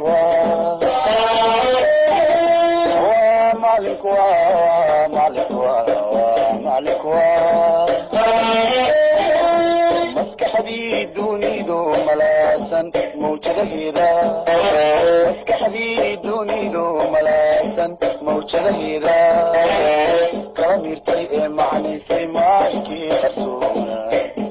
مسكحدي دوني دو ملاسن موجة هيدا مسكحدي دوني دو ملاسن موجة هيدا كلاميرتي معني سيماركي خرسونا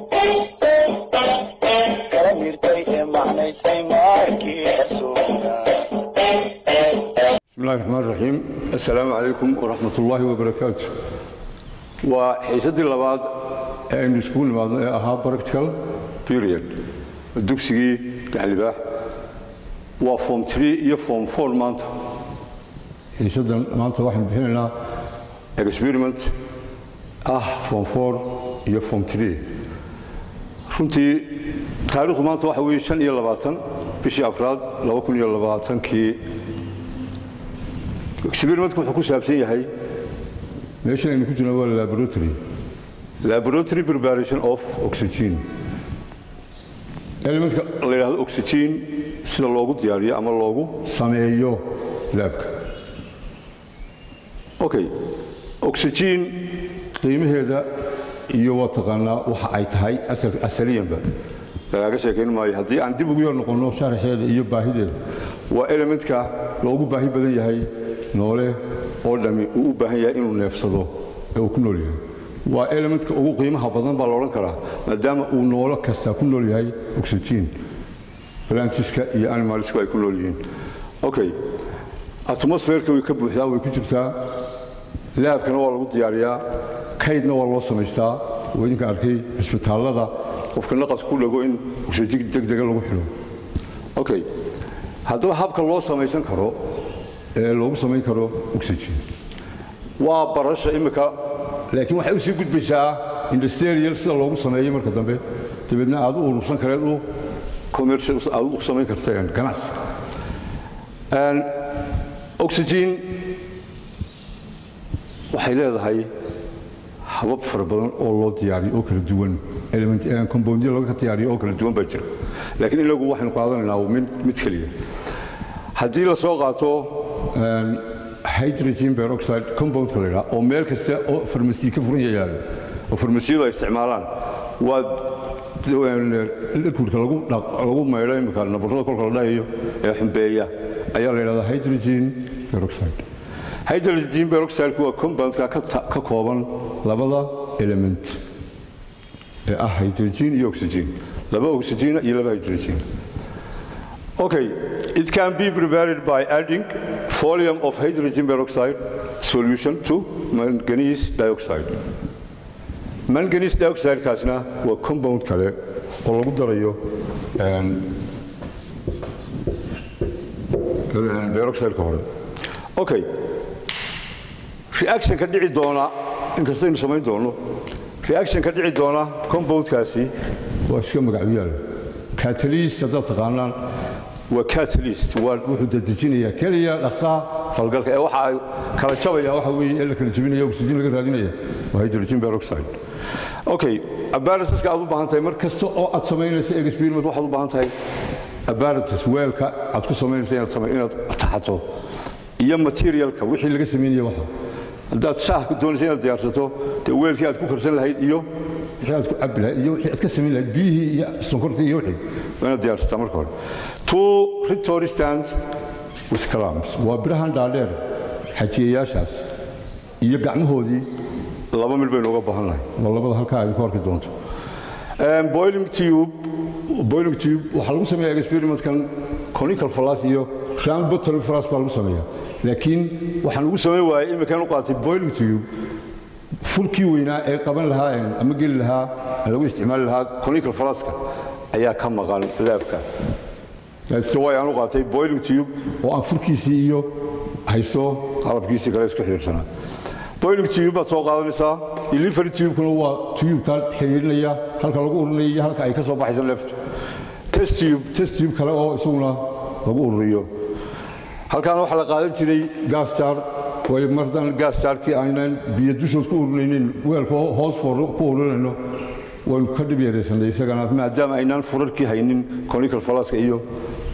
كلاميرتي معني سيماركي خرسونا. بسم الله الرحمن الرحيم. السلام عليكم ورحمة الله وبركاته. وحيسد اللباد أن نسكون معنا أها براكتيكال بيريد الدكسي كحلباح وفورم 3 iyo form 4 maanta حيسد maanta waxaan bixinayna experiment form 4 iyo form 3 runtii taariikhdu maanta waxa weeye 25 bishii afraad 2020kii experimentku wuxuu ku saabsan yahay meesha aynu ku jirno waa laboratory preparation of oxygen elementka la yiraahdo oxygen sida loogu diyaariyo ama loogu sameeyo labka. Okay, oxygen qiimaheeda iyo wataqana waxa ay tahay asaliyanba laga sheekeyn maayo haddii aan dib ugu yar noqono sharaxeeda iyo baahideeda waa elementka loogu baahi badan yahay noole oo dhami uu u baahan yahay inuu neefsado ee uu ku nool yahay waa elementka ugu qiimaha badan baa la oran karaa maadaama uu noole kasta ku nool yahay oxygen plantiska iyo animalska ay ku nool yihiin. Okay, atmosphere-ka way ka buuxdaa way ku jirtaa laabkana waa lagu diyaariyaa kaydna waa loo samaystaa wadinka arkay isbitaalada qofka naqas ku dhago in oxygen degdeg lagu xiro. Okay, haddaba habka loo samaysan karo loogu samayn karo oxygen waa barasha imika laakiin waxay u sii gudbaysaa industrial sida loogu sameeyo marka dambe dibadna aad u urursan kareed oo commercial aad u samayn kartaan ganacsi. Oxygen waxay leedahay habab fara badan oo loo diyaariyo oo kala duwan element compound laga diyaariyo oo kala duwan baa jira laakiin inagu waxaan qaadanaynaa mid kaliya haddii la soo qaato hydrogen peroxide compound kale oo meel kasta oo farmasi ka furan yahay oo farmasiyada isticmaalaan waa liquidka lagu meelo imika nabarrada kolka la dhahayo ee xumbeeya ayaa la yiraahdaa hydrogen peroxide. Hydrogen peroxide waa compound ka kooban labada element ee hydrogen iyo oxygen laba oxygen iyo laba hydrogen. Okay, it can be prepared by adding volume of hydrogen peroxide solution to manganese dioxide. Manganese dioxide kaasna waa compound kale oo lagu darayo peroxide ka hore. Okay, reaction ka dhici doona inkastoo aynu samayn doono reaction ka dhici doona compound kaasi waa iska magacyo catalyst hadda taqaanaan waa catalyst waa wuxuu dadejinayaa kaliya dhaqsa falgalka ee waxa ay kala jabaya waxa weeye in la kala jabinayo oxygen laga raadinayo waa hydrogen peroxide. Okay, apparatus aad u baahan tahay markasta oo aad samaynayso experiment waxaad u baahan tahay apparatus weelka aad ku samaynayso inaad taxato iyo materialka wixii laga sameeyay waxa haddaad shaah ku doonayso inaad diyaarsato dee weelkii aad ku karsan lahayd iyo wixii aad ku cabbi lahayd iyo wixii aad ka samayn lahayd biyihii iyo sonkortii iyo wixii waa inaad diyaarsataa marka hore. Two rhetoric stands with clamps waa birahan dhaadheer xajiyayaashaas iyo gacmahoodii laba mid baynu uga baahan lahay waa labada halkaa ay ku arki doonto. Boiling tube waxaa lagu sameeyaa experimentkan conical flask iyo round bottle flask baa lagu sameeyaa laakiin waxaan ugu sameyn waayay imika u qaatay boiling tube fulkii weynaa ee qaban lahaa ama geli lahaa lagu isticmaali lahaa conical flask ayaa ka maqan laabka way aan u qaatay boiling tube oo aan fulkiisii iyo haysto qalabkiisii kale isku xiriirsanaa. Boiling tube baa soo qaadanaysaa delivery tube kuna waa tube ka xiriirinaya halka lagu ururiyo halka ay ka soo baxayso left. Test tube kale oo isaguna lagu ururiyo halkaan waxa la qaadan jiray gas jar way mardan gas jarkii aanan biyo dushood ku ururinaynin weelka hoos ku ururinayno way ka dib yareysanay isagana maadaama aynaan furarkii haynin conical flask iyo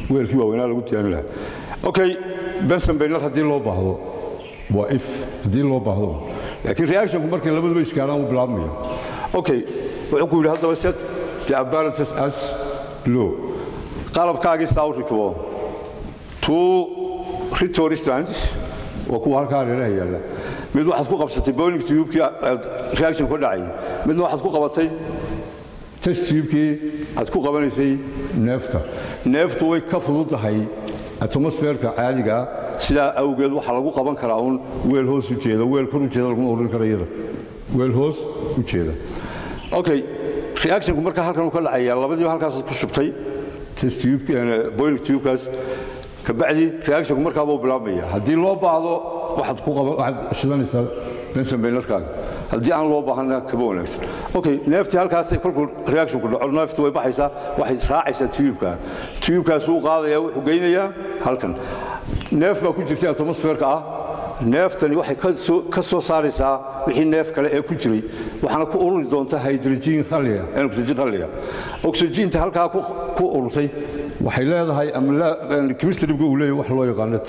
weelkii waaweynaa lagu diyaarin lahaa okay benson baynar haddii loo baahdo waa if haddii loo baahdo laakiin reactionku markay labaduba iskaalaan uu bilaabmaya okay wuxuu ku yidhi haddaba set the apparatus as low qalabkaagii saa u rikbo two rhetoric stands waa kuwa halkaa reeraha yaalla mid waxaad ku qabsatay boiling tube-kii reaction ka dhacay midna waxaad ku qabatay test tube-kii aad ku qabanaysay neeftu way ka fududahay atmosphere-ka caadiga sidaa awgeed waxaa lagu qaban karaa uun weel hoos u jeeda weel kor u jeeda laguma ururin karayada weel hoos u jeeda okay reactionku markaa halkan uu ka dhacaya labadiiba halkaas ku shubtay test tube boiling tube-kaas kabacdi reactionku markaa buu bilaabmaya haddii loo baahdo waxaad shidanaysaa benson baynerkaaga haddii aan loo baahana kaba wanaagsan okay neeftii halkaas kolkuu reactionku dhaco neeftu way baxaysaa waxay raacaysaa tube-kaas uu qaadaya wuxuu geynayaa halkan neef baa ku jirtay atmosphere-ka ah neeftani waxay ka soo saaraysaa wixii neef kale ee ku jiray waxaana ku ururi doonta hydrogen khaliya oxygen khaliya oxygen-ta halkaa ku ururtay waxay leedahay ama chemistry-gu uu leeyahay wax loo yaqaano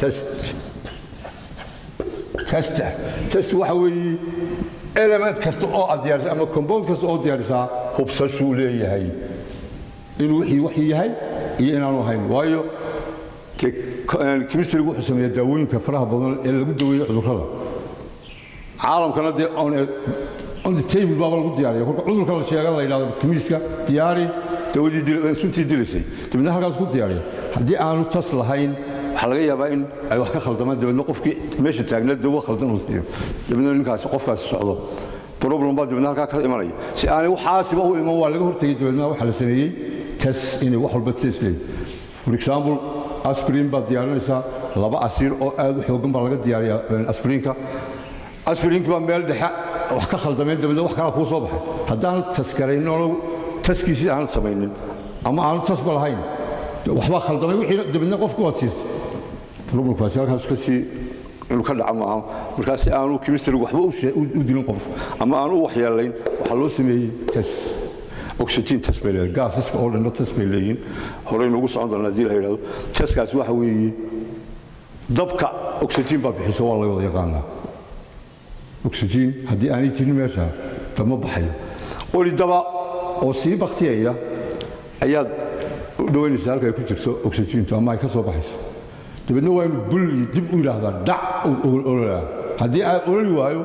test waxa weeye element kasta oo aad diyaarisaa ama compound kasta oo diyaarisaa hubsashuu leeyahay inuu wixii yahay iyo inaanu ahayn waayo chemistry-gu wuxuu sameeyaa daawooyinka faraha badan ee lagu daweeyo cudurrada caalamkana dee on the table baaba lagu diyaariya kolka cudurka la sheega la yidhahdo chemiska diyaari dawadii suntii dilaysay dabadna halkaas ku diyaariya haddii aanu tas lahayn waxaa laga yaabaa in ay wax ka khaldamaan dabadna qofkii meesha taagna dawo khaldan uu siiyo dabadna ninkaasi qofkaasi socdo problem baa dabadna halkaa ka imanaya si aanay waxaasiba u iman waa laga hortegay dabadna waxaa la sameeyey tas inay wax walba tas leeyihin for example aspirin baad diyaarinaysaa laba asiir oo aad u xoogan baa laga diyaariyaa aspirinka aspirinkii baa meel dhexe wax ka khaldameen dabadna wax kala kuu soo baxay haddaan taskarayn oo taskiisii aan samaynin ama aan tasba lahayn waxba khaldamay wixii dabadna qofku waad siisay problemkaasi halkaas ka sii inuu ka dhaco maaha markaasi aanu chemistry waxba u dilin qof ama aan u waxyeelayn waxaa loo sameeyey test oxygen test bay leeyihiin gaasiska oo dhan test bay leeyihiin horey noogu socon doonaa haddii la yidhahdo testkaasi waxa weeye dabka oxygen baa bixiso waa la wada yaqaanaa oxygen haddii aanay jirin meesha dama baxayo oli daba oo sii baktiyaya ayaad u dhawaynaysaa halka ay ku jirto oxygentu ama ay ka soo baxayso dabadna waa inuu bulli dib u yidhaahdaa dhac ololaa haddii ay ololi waayo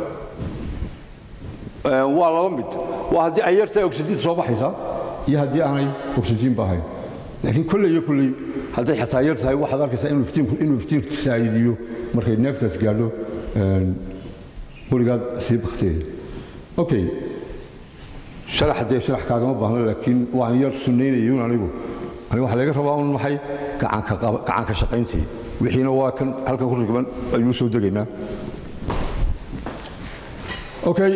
waa laba mid waa haddii ay yartahay oxygen soo baxaysa iyo haddii aanay oxygen baahayn laakiin kolley iyo kolley hadday xataa yar tahay waxaad arkaysaa inuu iftiinku saayidiyo markay neeftaas gaadho burigaad sii baktiyaya okay sharax dee sharax kaagama baahno laakiin waan yar sunnaynayay anigu waxaa laga rabaa un maxay gacanka shaqayntii wixiina waa kan halkan ku rigiban ayuu soo degaynaa okay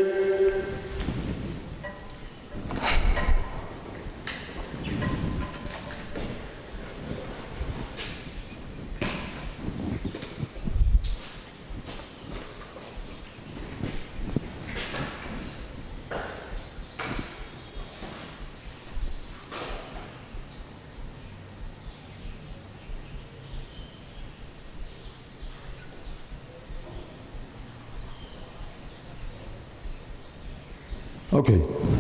okay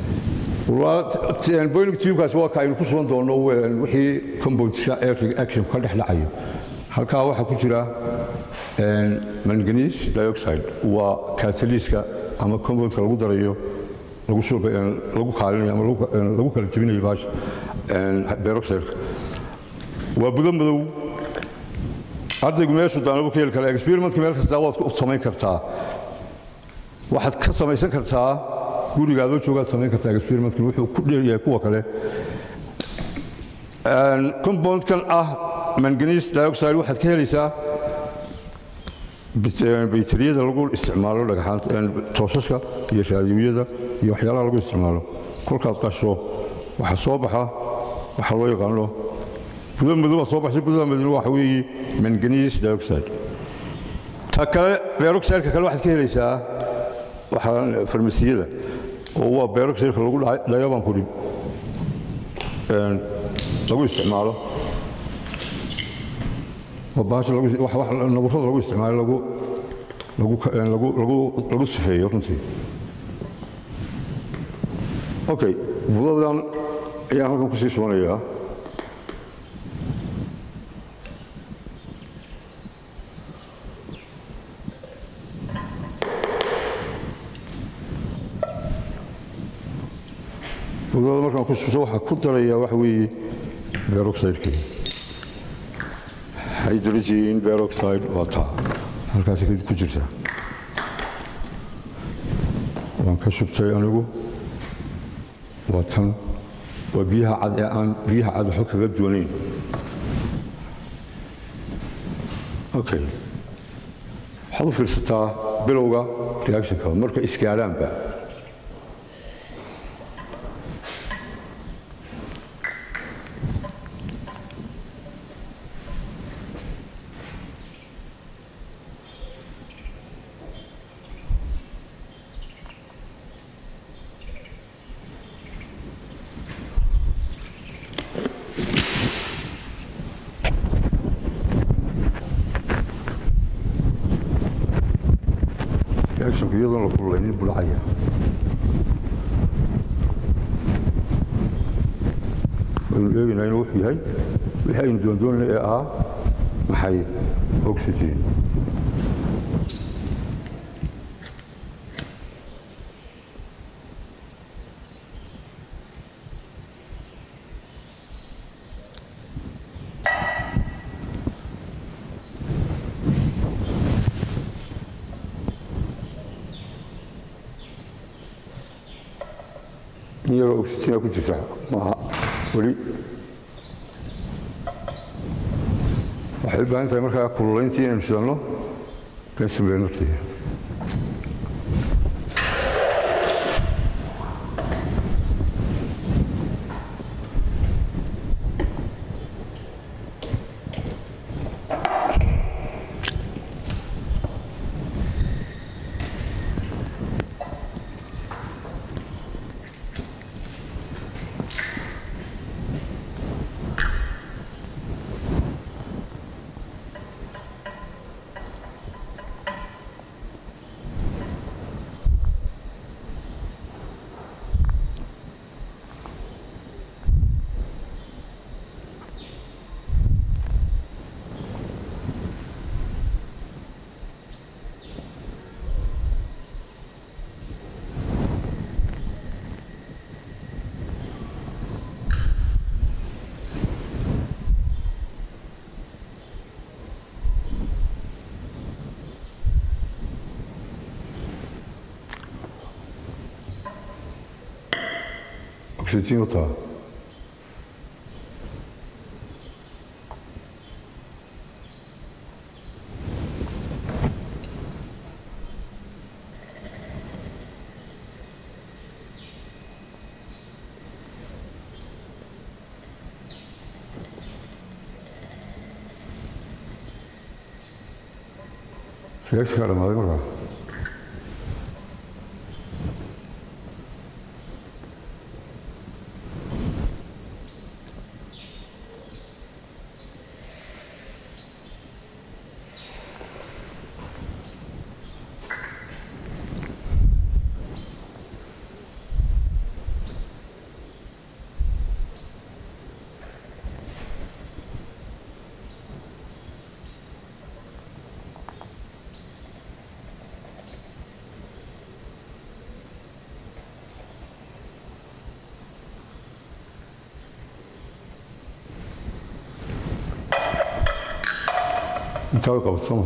boiling tube-kaas waa ka aynu ku sugan doono wixii compoundka action ka dhex dhacayo halkaa waxaa ku jira manganese dioxide waa catalyska ama compoundka lagu darayo lagu kaalinayo ama lagu kala jebinayo baasha peroxide waa budo madow ardaygu meeshu daanabu ka heli kara experimentka meel kasta waad ku samayn kartaa waxaad ka samaysan kartaa guriga adoo joogaad samayn kartaa experimentka wuxuu ku dheeryahay kuwa kale compoundkan ah manganese dioxide waxaad ka helaysaa baytariyada lagu isticmaalo dhagaxaanta toosaska iyo raadiyooyada iyo waxyaalaha lagu isticmaalo kolkaad qasho waxaa soo baxa waxaa loo yaqaano budo madow baa soo baxsay budoda madow waxa weeye manganese dioxide ta kale peroxide-ka kale waxaad ka helaysaa waxaa farmasiyada oo waa peroxide-ka lagu dhayo baan ku dhib lagu isticmaalo وباش wax nabarrada lagu isticmaalo lagu sifeeyo runtii okay budadan ayaan halkan ku sii soonayaa budada markaan ku soo waxa ku daraya wax weeye peroxide hydrogen peroxide water halkaas ku jirta waan ka shubtay anigu watan waa biyaha cad ee aan biyaha cad wax kaga duwanayn okay waxaad u fiirsataa bilowga reactionka marka isgaaraanba iyadoo la kululayn bulacaya waynu eegaynaa inuu wuxuu yahay wixii aynu doondoonay ee ahaa maxay oxygen يرى أكسجين أكو تسعة ما ولي أحب أن تعمل كلين تين إن شاء الله بس بيناتي أكسجين وطا فيكس على ما يمر انت قوصمه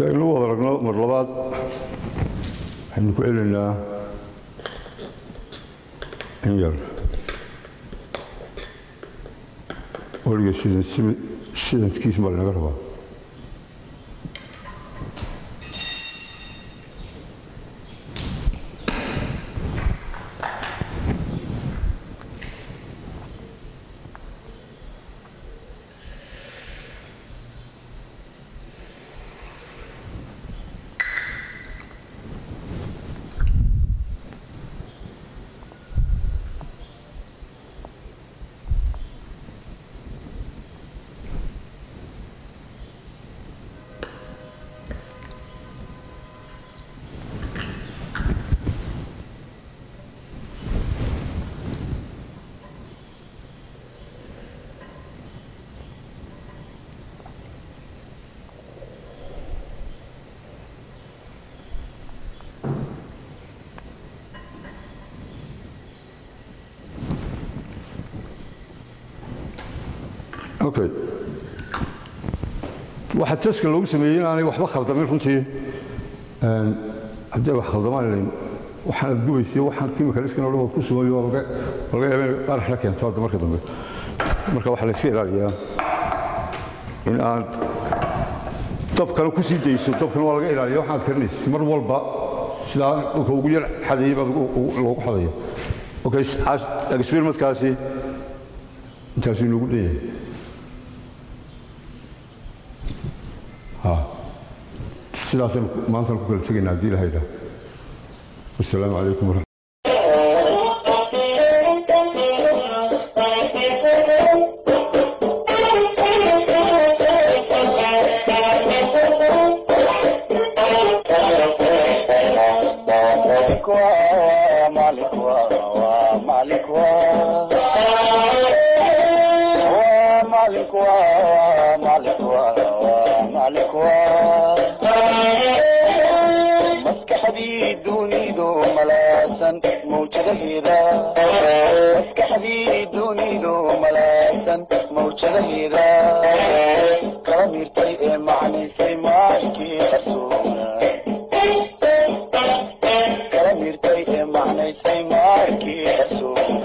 aynu wada aragno mar labaad waxaynu ku celinaynaa in yar weliga shidankiisa baa lanaga rabaa Okay. waxa taska lagu sameeyay inaanay waxba khaldamin runtii hadday wax khaldamaan waxaan gubaysay waxaan kiimika iska nool wad ku sumayo walga yaabeen qarax la keento hadda marka dambe marka waxa la iska ilaaliyaa in aan dabkana ku sii dayso dabkana waa laga ilaaliyaa waxaad karinaysaa mar walba sidaa dhulka ugu yar xadeeyay baad loogu xadeeyo okay experiment-kaasi intaas inuu ugu dheeyay sidaas maanta ku kala tagaynaa hadii la hayda assalaamu calaykum maskaxdii dunidu malaasan mawjadaheeda kala mirtay ee macnaysay maalinkii qarsoona